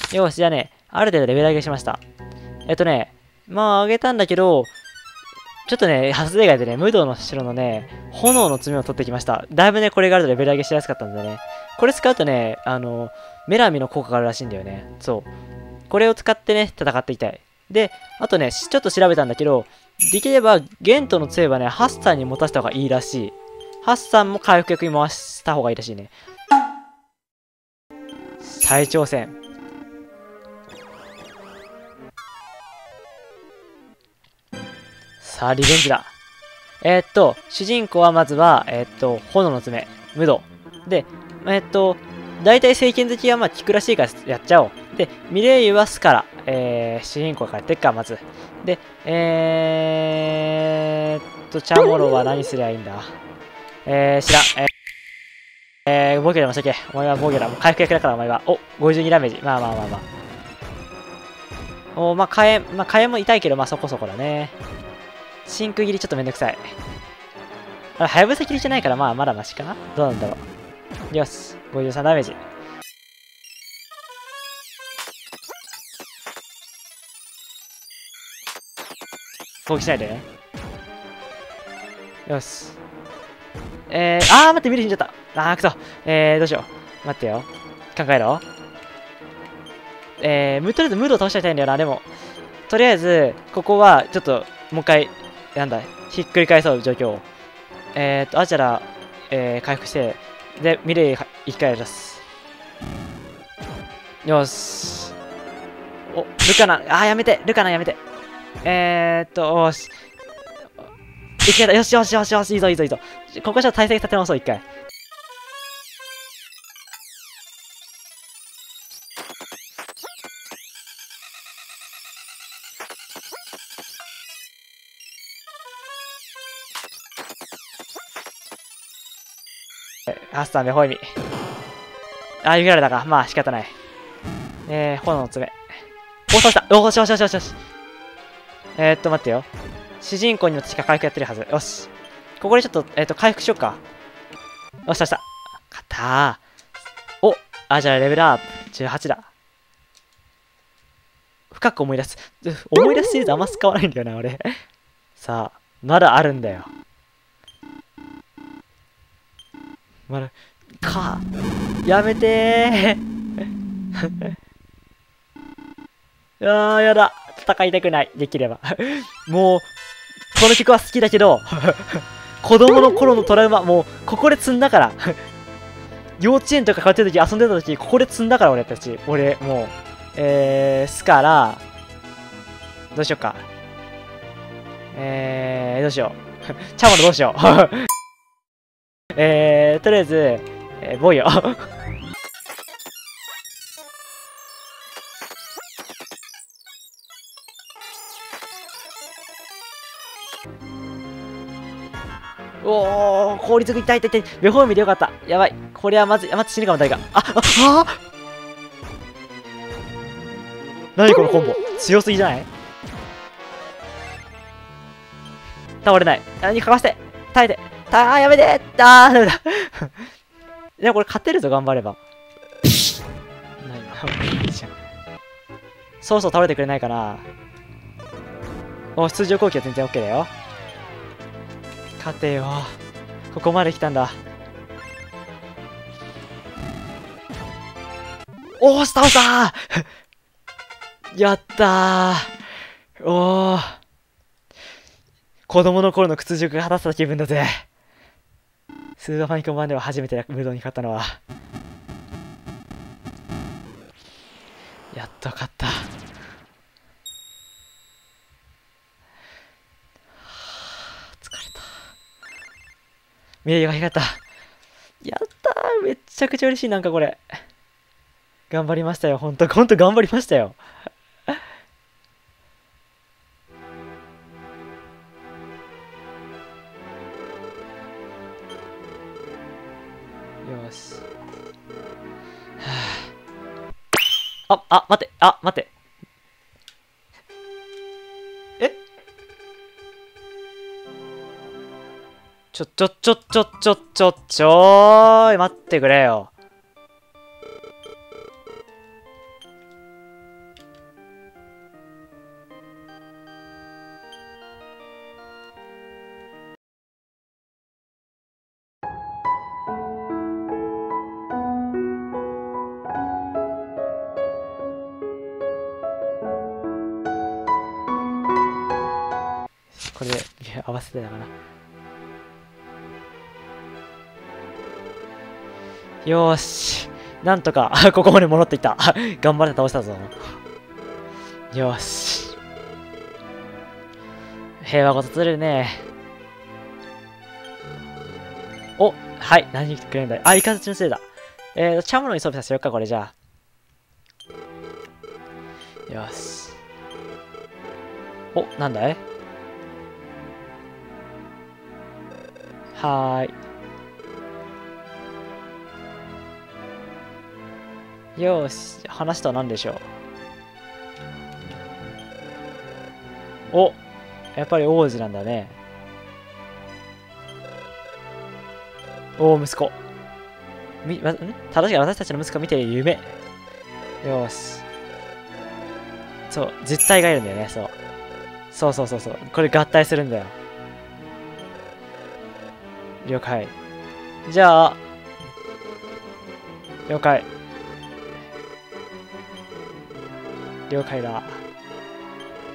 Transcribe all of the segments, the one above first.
よし、じゃあね、ある程度レベル上げしました。まあ上げたんだけど、ちょっとね、発令外でね、無道の城のね、炎の爪を取ってきました。だいぶね、これがあるとレベル上げしやすかったんでね。これ使うとね、メラミの効果があるらしいんだよね。そう。これを使ってね、戦っていきたい。で、あとね、ちょっと調べたんだけど、できれば、ゲントの杖はね、ハッサンに持たせた方がいいらしい。ハッサンも回復役に回した方がいいらしいね。再挑戦。さあ、リベンジだ。主人公はまずは、炎の爪、無道。で、大体聖剣好きはまあ効くらしいからやっちゃおう。で、ミレイユはスカラ。主人公からやってっか、まず。で、チャモロは何すりゃいいんだ知らん。ボケでもしとけ。お前はボケだ。もう回復役だから、お前は。お、52ダメージ。まあまあまあまあ。まあ、火炎も痛いけど、まあそこそこだね。真空切りちょっとめんどくさい。はやぶさ切りじゃないから、まあまだマシかな。どうなんだろう。よし。53ダメージ。攻撃しないでね。よし。待って、ミル死んじゃった。くそ。どうしよう。待ってよ。考えろ。とりあえずムードを倒していきたいんだよな。でも、とりあえず、ここは、ちょっと、もう一回、なんだ、ひっくり返そう、状況を。アジャラ、回復して、で、ミレイ、生き返らす。よし。お、ルカナ、やめて、ルカナやめて。よし。いけた、よしよしよしよし、いいぞいいぞいいぞ。ここじゃ対戦立て直そう、一回。ハッサンでホイミ。逃げられたか。まあ仕方ない。炎の爪。お、倒した。よしよしよしよしよし。待ってよ。主人公にも確か回復やってるはず。よし。ここでちょっと、回復しよっか。よし、倒した。勝ったー。じゃあレベルアップ。18だ。深く思い出す。思い出すシリーズあんま使わないんだよな、俺。さあ、まだあるんだよ。まだ、やめてーやだ。戦いたくない。できれば。もう、この曲は好きだけど、子供の頃のトラウマ、もう、ここで積んだから。幼稚園とか通ってる時、遊んでた時、ここで積んだから、俺たち。俺、もう、スカラ、どうしよっか。どうしよう。チャモロどうしよう。とりあえず、ボイヨ。おー、効率痛い痛い痛い。ベホーミでよかった。やばい。これはまずい。待って、死ぬかも、誰か。何このコンボ。強すぎじゃない？倒れない。何かわして。耐えて。やめて。ダメだ。いや、これ勝てるぞ、頑張れば。そろそろ倒れてくれないかな。通常攻撃は全然 OK だよ。勝てよ。ここまで来たんだ。倒したーやったー子供の頃の屈辱が果たせた気分だぜ。スーパーファミコン版では初めてムードに勝ったのは。やっと勝った。ミレイが光った。やったーめっちゃくちゃ嬉しい、なんかこれ。頑張りましたよ、ほんと頑張りましたよ。よし。待って、待って。ちょーい、待ってくれよ。 これで合わせてたかな。よーし。なんとか、ここまで戻っていった。頑張って倒したぞ。よーし。平和が訪れるね。お、はい。何言ってくれるんだい。あ、イカズチのせいだ。チャムロに装備させようか、これじゃあ。よし。お、なんだい。はーい。よーし。話とは何でしょう。お、やっぱり王子なんだね。おお、息子。正しい私たちの息子を見ている夢。よーし。そう、実体がいるんだよね、そう。そうそうそうそう。これ合体するんだよ。了解。じゃあ、了解。了解だ。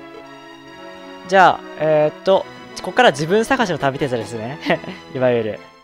じゃあ、ここから自分探しの旅鉄ですね。いわゆる。